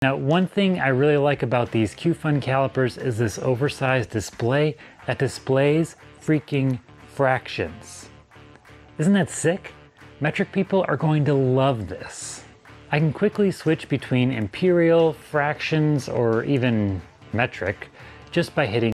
Now, one thing I really like about these QFun calipers is this oversized display that displays freaking fractions. Isn't that sick? Metric people are going to love this. I can quickly switch between imperial, fractions, or even metric just by hitting